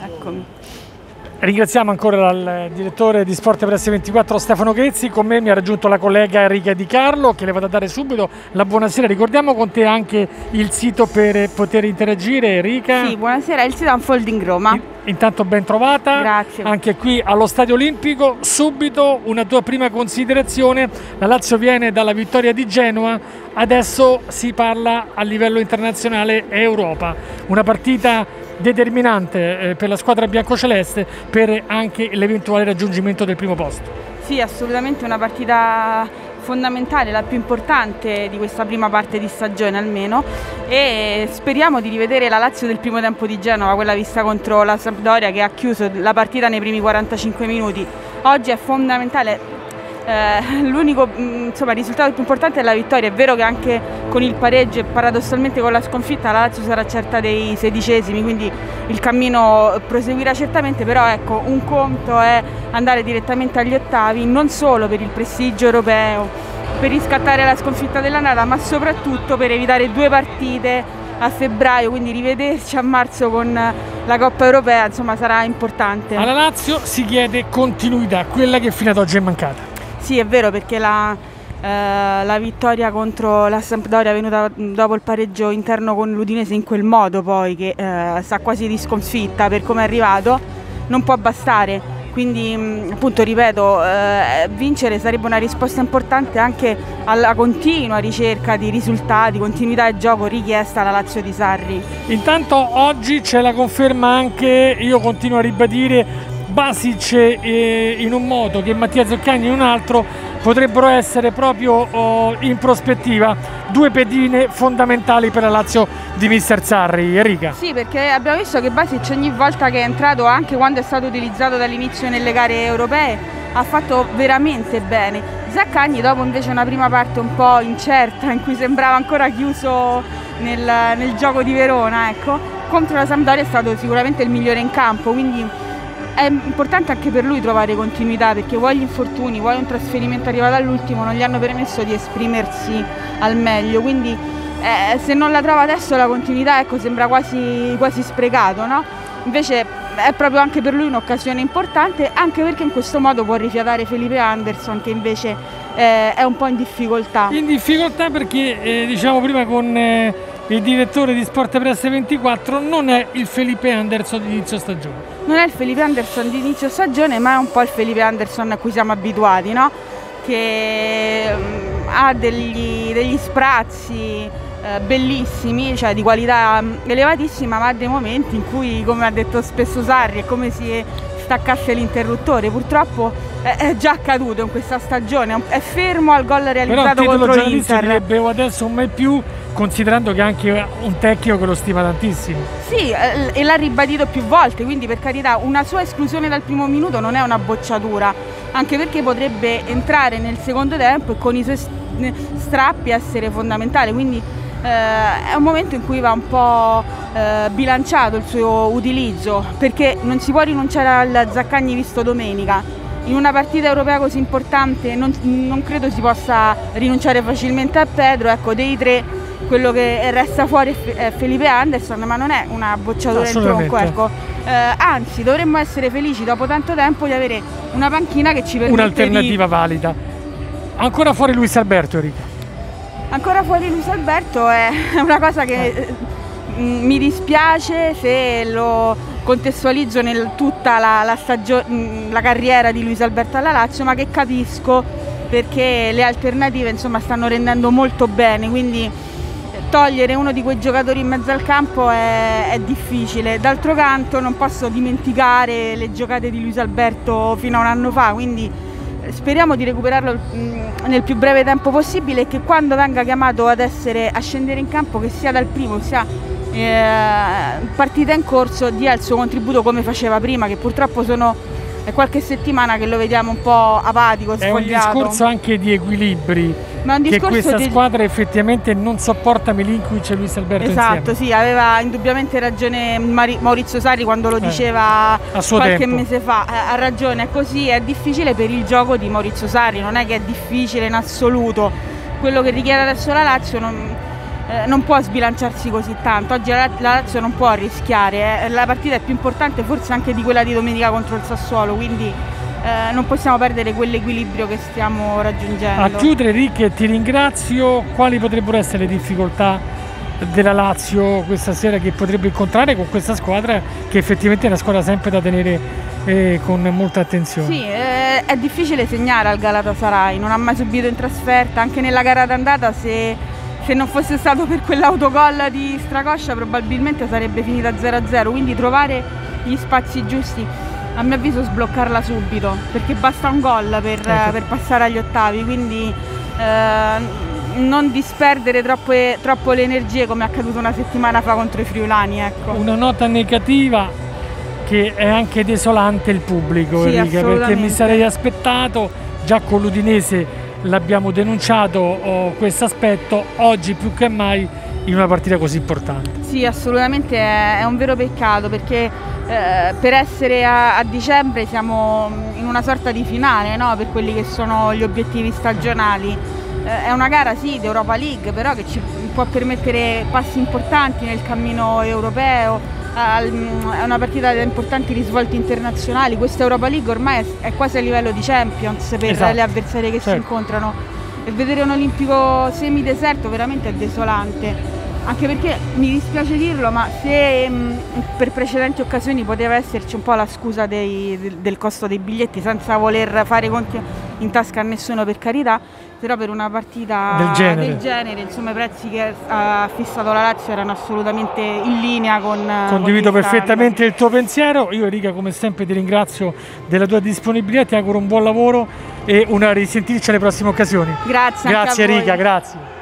Eccomi. Ringraziamo ancora il direttore di Sport Press 24 Stefano Grezzi. Con me mi ha raggiunto la collega Enrica Di Carlo, che le vado a dare subito la buonasera. Ricordiamo con te anche il sito per poter interagire, Enrica. Sì, buonasera, il sito Unfolding Roma. Intanto ben trovata. Grazie. Anche qui allo Stadio Olimpico. Subito una tua prima considerazione: la Lazio viene dalla vittoria di Genova, adesso si parla a livello internazionale e Europa. Una partita determinante per la squadra biancoceleste per anche l'eventuale raggiungimento del primo posto. Sì, assolutamente una partita fondamentale, la più importante di questa prima parte di stagione almeno, e speriamo di rivedere la Lazio del primo tempo di Genova, quella vista contro la Sampdoria, che ha chiuso la partita nei primi 45 minuti. Oggi è fondamentale. L'unico risultato più importante è la vittoria. È vero che anche con il pareggio e paradossalmente con la sconfitta la Lazio sarà certa dei 16esimi, quindi il cammino proseguirà certamente, però ecco, un conto è andare direttamente agli ottavi, non solo per il prestigio europeo, per riscattare la sconfitta dell'andata, ma soprattutto per evitare 2 partite a febbraio, quindi rivederci a marzo con la Coppa Europea, insomma sarà importante. Alla Lazio si chiede continuità, quella che fino ad oggi è mancata. Sì, è vero, perché la vittoria contro la Sampdoria è venuta dopo il pareggio interno con l'Udinese in quel modo, poi che sa quasi di sconfitta per come è arrivato, non può bastare. Quindi appunto ripeto, vincere sarebbe una risposta importante anche alla continua ricerca di risultati, continuità e gioco richiesta alla Lazio di Sarri. Intanto oggi c'è la conferma anche, io continuo a ribadire, Basic in un modo che Mattia Zaccagni in un altro potrebbero essere proprio in prospettiva 2 pedine fondamentali per la Lazio di mister Sarri. Enrica. Sì, perché abbiamo visto che Basic ogni volta che è entrato, anche quando è stato utilizzato dall'inizio nelle gare europee, ha fatto veramente bene. Zaccagni dopo invece una prima parte un po' incerta, in cui sembrava ancora chiuso nel gioco di Verona, ecco, contro la Sampdoria è stato sicuramente il migliore in campo, quindi è importante anche per lui trovare continuità, perché vuoi gli infortuni, vuoi un trasferimento arrivato all'ultimo, non gli hanno permesso di esprimersi al meglio, quindi se non la trova adesso la continuità, ecco, sembra quasi sprecato, no? Invece è proprio anche per lui un'occasione importante, anche perché in questo modo può rifiatare Felipe Anderson, che invece è un po' in difficoltà. In difficoltà perché, diciamo prima con il direttore di Sport Press 24, non è il Felipe Anderson di inizio stagione. Non è il Felipe Anderson di inizio stagione, ma è un po' il Felipe Anderson a cui siamo abituati, no? Che ha degli sprazzi bellissimi, cioè di qualità elevatissima, ma ha dei momenti in cui, come ha detto spesso Sarri, è come se staccasse l'interruttore. Purtroppo è già accaduto in questa stagione, è fermo al gol realizzato contro l'Inter. Direbbe adesso mai più, considerando che è anche un tecnico che lo stima tantissimo. Sì, e l'ha ribadito più volte, quindi per carità una sua esclusione dal primo minuto non è una bocciatura, anche perché potrebbe entrare nel secondo tempo e con i suoi strappi essere fondamentale, quindi è un momento in cui va un po' bilanciato il suo utilizzo, perché non si può rinunciare al Zaccagni visto domenica. In una partita europea così importante non credo si possa rinunciare facilmente a Pedro. Ecco, dei 3 quello che resta fuori è Felipe Anderson, ma non è una bocciatura in tronco, ecco. Anzi, dovremmo essere felici dopo tanto tempo di avere una panchina che ci permette un'alternativa valida. Ancora fuori Luis Alberto, Enrica. Ancora fuori Luis Alberto è una cosa che mi dispiace se lo contestualizzo tutta la carriera di Luis Alberto alla Lazio, ma che capisco, perché le alternative insomma stanno rendendo molto bene, quindi togliere uno di quei giocatori in mezzo al campo è difficile. D'altro canto non posso dimenticare le giocate di Luis Alberto fino a un anno fa, quindi speriamo di recuperarlo nel più breve tempo possibile, e che quando venga chiamato a scendere in campo, che sia dal primo sia partita in corso, dia il suo contributo come faceva prima, che purtroppo è qualche settimana che lo vediamo un po' apatico, sfogliato. È un discorso anche di equilibri, ma che questa squadra effettivamente non sopporta Milinkovic e Luis Alberto insieme. Esatto, sì, aveva indubbiamente ragione Maurizio Sarri quando lo diceva qualche mese fa, ha ragione, è così, è difficile per il gioco di Maurizio Sarri, non è che è difficile in assoluto. Quello che richiede adesso la Lazio non può sbilanciarsi così tanto. Oggi la Lazio non può rischiare, la partita è più importante forse anche di quella di domenica contro il Sassuolo, quindi non possiamo perdere quell'equilibrio che stiamo raggiungendo. A chiudere, Rick, ti ringrazio. Quali potrebbero essere le difficoltà della Lazio questa sera che potrebbe incontrare con questa squadra, che effettivamente è una squadra sempre da tenere con molta attenzione? Sì, è difficile segnare al Galatasaray, non ha mai subito in trasferta, anche nella gara d'andata se non fosse stato per quell'autogol di Stracoscia probabilmente sarebbe finita 0-0, quindi trovare gli spazi giusti, a mio avviso sbloccarla subito, perché basta un gol per passare agli ottavi, quindi non disperdere troppo le energie come è accaduto una settimana fa contro i friulani. Ecco. Una nota negativa che è anche desolante il pubblico, sì, Enrica, perché mi sarei aspettato, già con l'Udinese l'abbiamo denunciato questo aspetto, oggi più che mai in una partita così importante. Sì, assolutamente è un vero peccato, perché per essere a dicembre siamo in una sorta di finale, no? Per quelli che sono gli obiettivi stagionali. È una gara sì di Europa League, però che ci può permettere passi importanti nel cammino europeo, è una partita di importanti risvolti internazionali. Questa Europa League ormai è quasi a livello di Champions per le avversarie che si incontrano, e vedere un Olimpico semideserto veramente è desolante, anche perché mi dispiace dirlo, ma se per precedenti occasioni poteva esserci un po' la scusa del costo dei biglietti, senza voler fare conti in tasca a nessuno, per carità, però per una partita del genere insomma, i prezzi che ha fissato la Lazio erano assolutamente in linea con... Condivido perfettamente il tuo pensiero. Io, Enrica, come sempre ti ringrazio della tua disponibilità, ti auguro un buon lavoro e una risentirci alle prossime occasioni. Grazie Enrica, grazie.